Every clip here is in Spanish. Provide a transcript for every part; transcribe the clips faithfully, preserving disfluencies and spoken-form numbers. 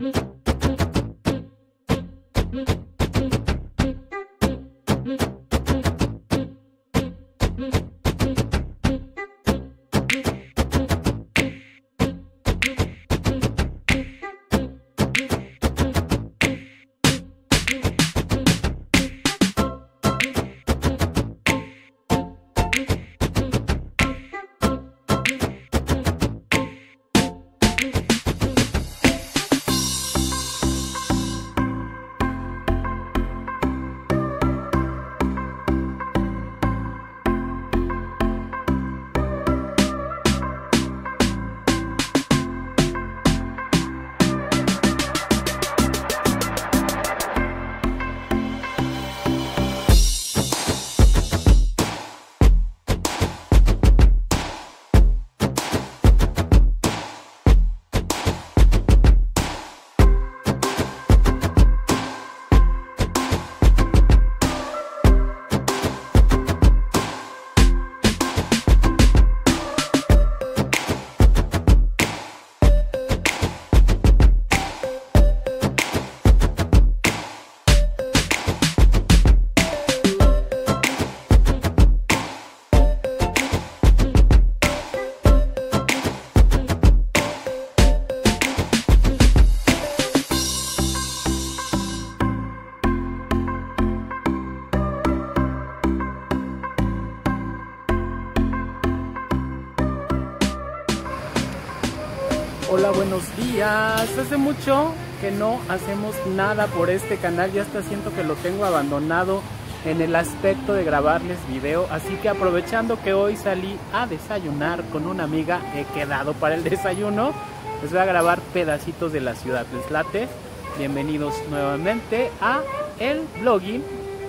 Hola, buenos días. Hace mucho que no hacemos nada por este canal, ya hasta siento que lo tengo abandonado en el aspecto de grabarles video, así que aprovechando que hoy salí a desayunar con una amiga, he quedado para el desayuno, les voy a grabar pedacitos de la ciudad. ¿Les late? Bienvenidos nuevamente a el vlogging.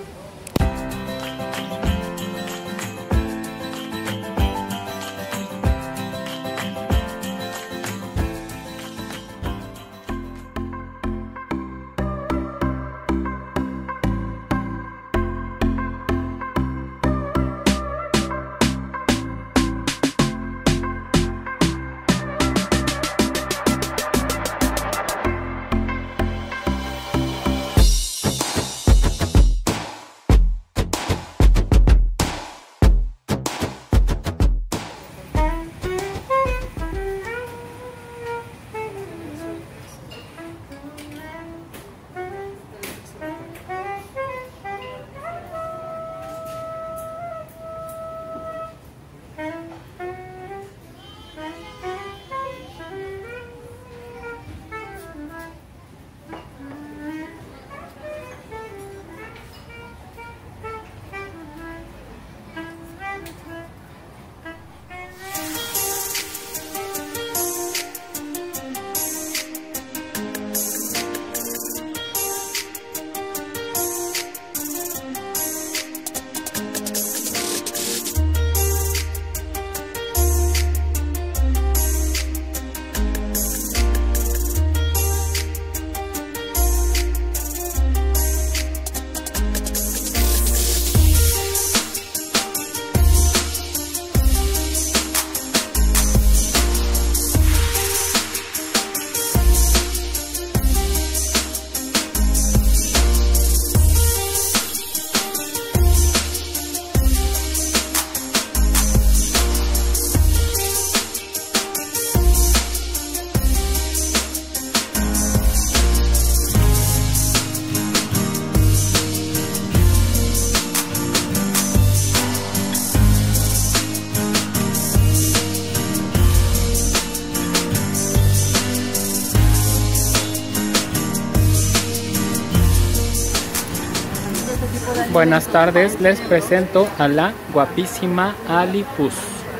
Buenas tardes, les presento a la guapísima Ali Pus.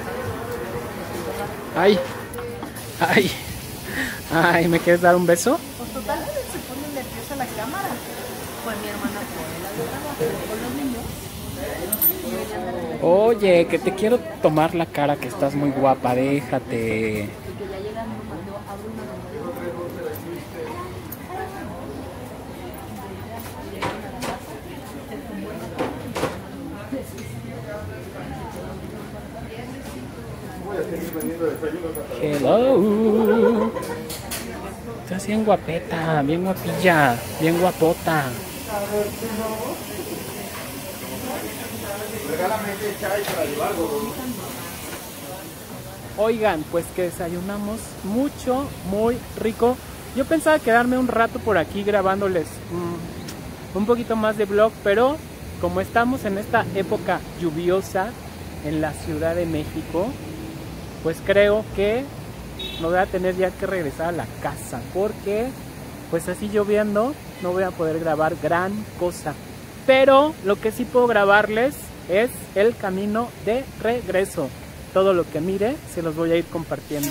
Ay, ay, ay, ¿me quieres dar un beso? Pues totalmente se pone nerviosa la cámara. Pues mi hermana fue la con los niños. Oye, que te quiero tomar la cara, que estás muy guapa, déjate. Hello. Estás bien guapeta, bien guapilla, bien guapota. Oigan, pues que desayunamos mucho, muy rico. Yo pensaba quedarme un rato por aquí grabándoles mmm, un poquito más de vlog, pero como estamos en esta época lluviosa en la Ciudad de México, pues creo que me voy a tener ya que regresar a la casa, porque pues así lloviendo no voy a poder grabar gran cosa. Pero lo que sí puedo grabarles es el camino de regreso. Todo lo que mire se los voy a ir compartiendo.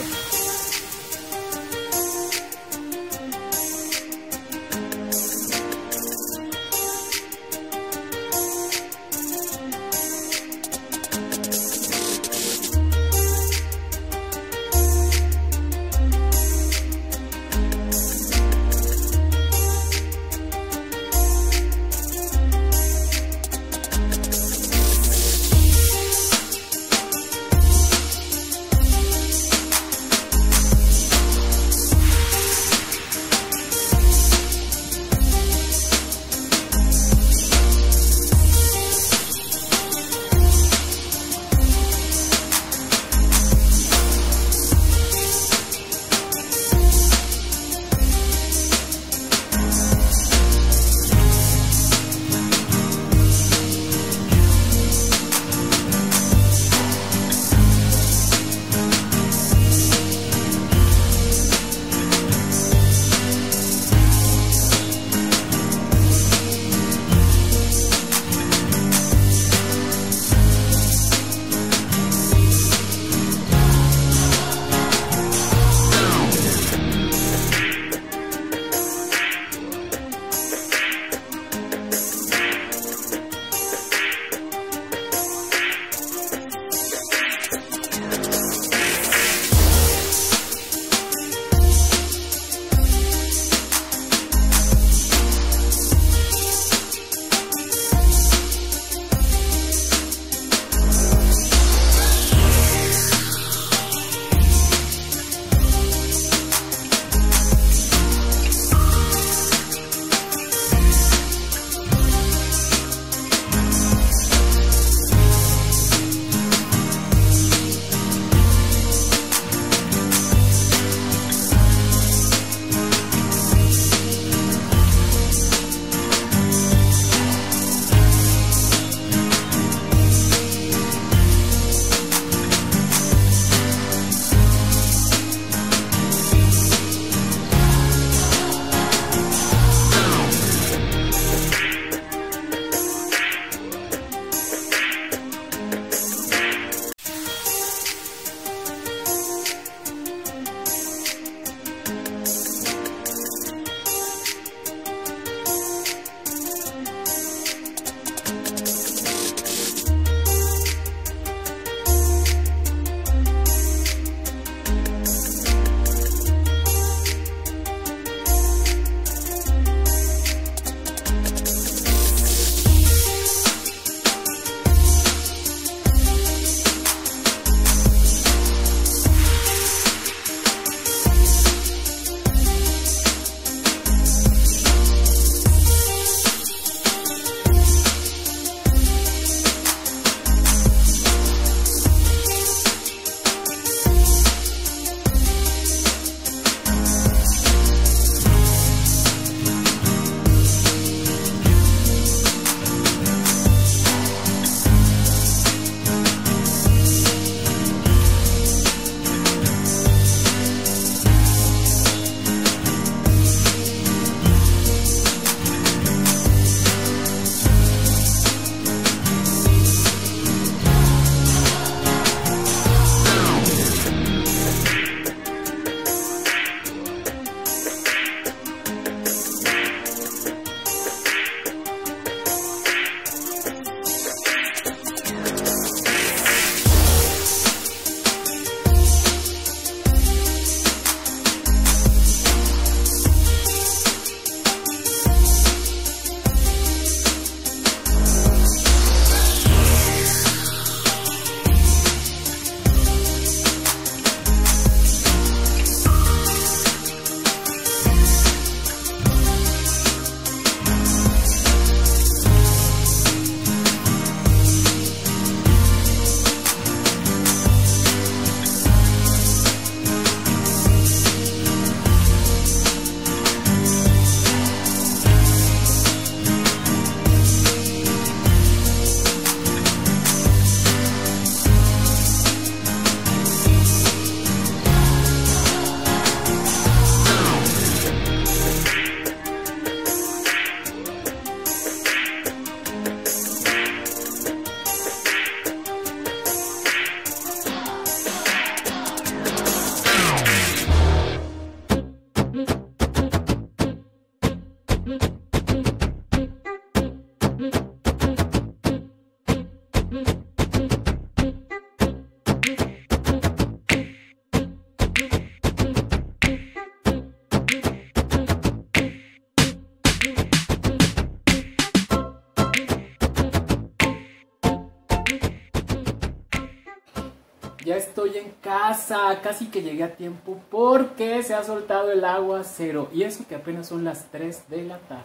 Ya estoy en casa, casi que llegué a tiempo porque se ha soltado el aguacero y eso que apenas son las tres de la tarde.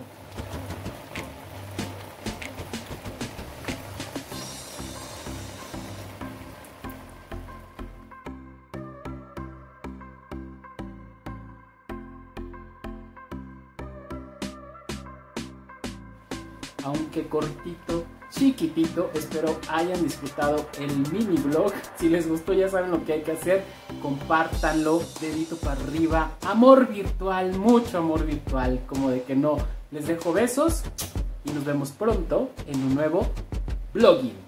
Aunque cortito, chiquitito, espero hayan disfrutado el mini vlog. Si les gustó ya saben lo que hay que hacer, compártanlo, dedito para arriba, amor virtual, mucho amor virtual, como de que no. Les dejo besos y nos vemos pronto en un nuevo vlogging.